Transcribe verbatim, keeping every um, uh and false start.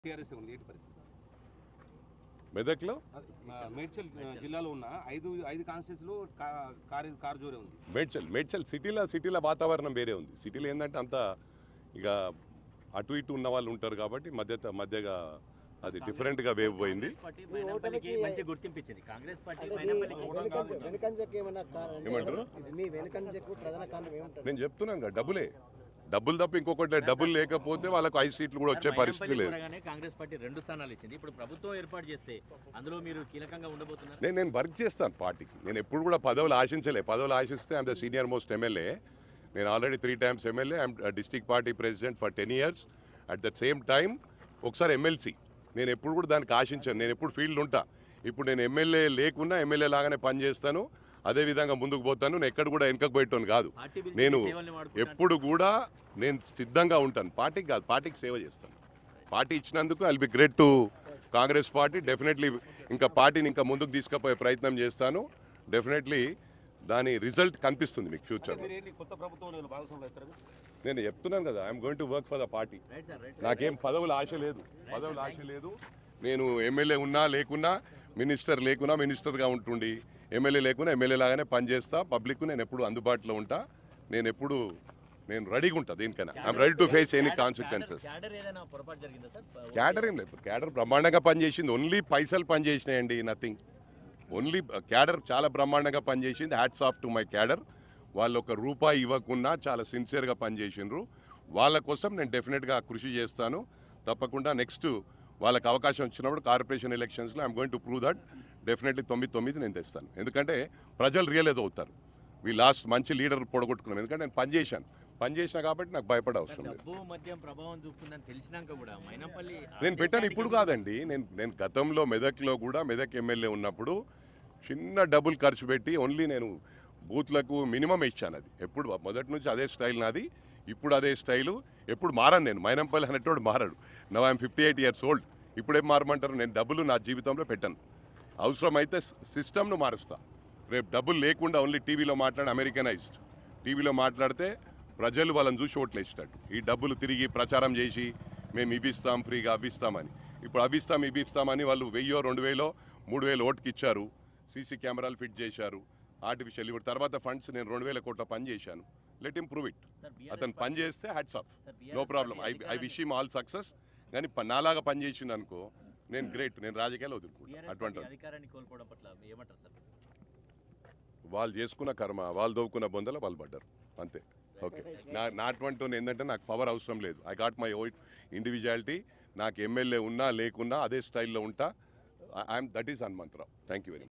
TRS ఉంది ఏంటి పరిస్థితి? మెదక్లో మేడ్చల్ జిల్లాలో ఉన్న ఐదు ఐదు కాన్స్టిట్యూన్సీలో కార్ కార్ జోరే ఉంది. మేడ్చల్ మేడ్చల్ సిటీలో సిటీలో వాతావరణం వేరే ఉంది. సిటీలో ఏంటంటే అంత ఇక అటు ఇటు ఉన్న వాళ్ళు ఉంటారు కాబట్టి మధ్య మధ్యగా అది డిఫరెంట్ గా వేవ్ పోయింది. నేను చెప్తున్నాను కదా, డబ్బులే డబ్బులు తప్ప ఇంకొకటి డబ్బులు లేకపోతే వాళ్ళకు ఐదు సీట్లు కూడా వచ్చే పరిస్థితి లేదు. కాంగ్రెస్ పార్టీ రెండు స్థానాలు ఇచ్చింది. ఇప్పుడు ప్రభుత్వం ఏర్పాటు చేస్తే అందులో మీరు కీలకంగా ఉండబోతున్నారు. నేను నేను వర్క్ చేస్తాను పార్టీకి. నేను ఎప్పుడు కూడా పదవులు ఆశించలే. పదవులు ఆశిస్తే I'm the senior most MLA. నేను already three times MLA, I'm district party president for ten years. At the same time ఒకసారి ఎమ్మెల్సీ. నేను ఎప్పుడు కూడా దానికి ఆశించాను. నేను ఎప్పుడు ఫీల్డ్ ఉంటా. ఇప్పుడు నేను ఎమ్మెల్యే లేకున్నా ఎమ్మెల్యే లాగానే పనిచేస్తాను. అదేవిధంగా ముందుకు పోతాను. నేను ఎక్కడ కూడా వెనకకు పోయేటోను కాదు. నేను ఎప్పుడు కూడా నేను సిద్ధంగా ఉంటాను. పార్టీకి కాదు, పార్టీకి సేవ చేస్తాను. పార్టీ ఇచ్చినందుకు I will be great to Congress party. Definitely ఇంకా పార్టీని ఇంకా ముందుకు తీసుకుపోయే ప్రయత్నం చేస్తాను. డెఫినెట్లీ దాని రిజల్ట్ కనిపిస్తుంది మీకు ఫ్యూచర్. నేను చెప్తున్నాను కదా, I'm going to work for the party. నాకేం పదవుల ఆశ లేదు, పదవుల ఆశ లేదు. నేను ఎమ్మెల్యే ఉన్నా లేకున్నా, మినిస్టర్ లేకున్నా మినిస్టర్గా ఉంటుండి, ఎమ్మెల్యే లేకున్నా ఎమ్మెల్యే లాగానే పనిచేస్తా. పబ్లిక్ నేను ఎప్పుడు అందుబాటులో ఉంటా. నేను ఎప్పుడు నేను రెడీగా ఉంటా దేనికైనా. I'm ready to face any consequences. Cadre ఏం లేదు. క్యాడర్ బ్రహ్మాండంగా పనిచేసింది. ఓన్లీ పైసలు పనిచేసినాయండి, నథింగ్. ఓన్లీ క్యాడర్ చాలా బ్రహ్మాండంగా పనిచేసింది. Hats off to my cadre. వాళ్ళు ఒక రూపాయి ఇవ్వకుండా చాలా సిన్సియర్గా పనిచేసిండ్రు. వాళ్ళ కోసం నేను డెఫినెట్గా కృషి చేస్తాను. తప్పకుండా నెక్స్ట్ వాళ్ళకి అవకాశం వచ్చినప్పుడు కార్పొరేషన్ ఎలక్షన్స్లో I'm going to prove that. Definitely తొమ్మిది తొమ్మిది నేను తెస్తాను. ఎందుకంటే ప్రజలు రియలైజ్ అవుతారు. వీ లాస్ట్ మంచి లీడర్ పొడగొట్టుకున్నాం. ఎందుకంటే నేను పనిచేశాను పనిచేసినా కాబట్టి నాకు భయపడే అవసరం లేదు. నేను పెట్టాను ఇప్పుడు కాదండి. నేను నేను గతంలో మెదక్లో కూడా మెదక్ ఎమ్మెల్యే ఉన్నప్పుడు చిన్న డబ్బులు ఖర్చు పెట్టి ఓన్లీ నేను బూత్లకు మినిమం ఇచ్చాను. అది ఎప్పుడు మొదటి నుంచి అదే స్టైల్ నాది. ఇప్పుడు అదే స్టైలు. ఎప్పుడు మారాను నేను. మైనంపల్లి అనేటోడు మారాడు. Now I'm fifty eight years old. ఇప్పుడేం మారమంటారు? నేను డబ్బులు నా జీవితంలో పెట్టాను. అవసరమైతే సిస్టమ్ను మారుస్తా. రేపు డబ్బులు లేకుండా ఓన్లీ టీవీలో మాట్లాడి అమెరికనైజ్డ్ టీవీలో మాట్లాడితే ప్రజలు వాళ్ళని చూసి ఓట్లు వేస్తాడు. ఈ డబ్బులు తిరిగి ప్రచారం చేసి మేము ఇవి ఇస్తాం ఫ్రీగా అవి ఇస్తామని. ఇప్పుడు అవి ఇస్తాం ఇవి ఇస్తామని వాళ్ళు వెయ్యో రెండు వేలో మూడు వేలు ఓటుకి ఇచ్చారు. సీసీ కెమెరాలు ఫిట్ చేశారు. ఆర్టిఫిషియల్ ఇప్పుడు తర్వాత ఫండ్స్ నేను రెండు వేల కోట్ల పని చేశాను. Let him prove it. అతను పని చేస్తే hats off, no problem. I I wish him all success. కానీ నాలాగా పని చేసింది అనుకో, నేను గ్రేట్. నేను రాజకీయాలు వదులుకుంటాను. అటువంటి వాళ్ళు చేసుకున్న కర్మ, వాళ్ళు దవ్వుకున్న బొందల వాళ్ళు పడ్డారు అంతే. ఓకే, నా నా అటువంటి ఏంటంటే నాకు పవర్ అవసరం లేదు. I got my own individuality. నాకు ఎమ్మెల్యే ఉన్నా లేకున్నా అదే స్టైల్లో ఉంటా. I'm that is Hanumantharao. Thank you very much.